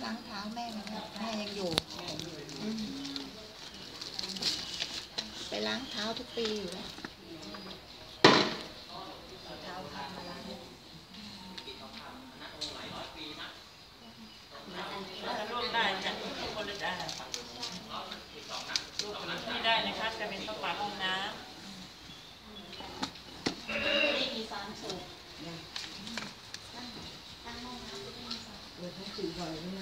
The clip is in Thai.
ล้างเท้าแม่นะแม่ยังอยู่ไปล้างเท้าทุกปีอยู่แล้วเท้าพามาล้างลูกได้จากทุกคนเลยได้ลูกที่ได้นะคะจะเป็นต้องปาห้องน้ำไม่มี3 สูบตั้งห้องน้ำเปิดทั้ง4 วันเลย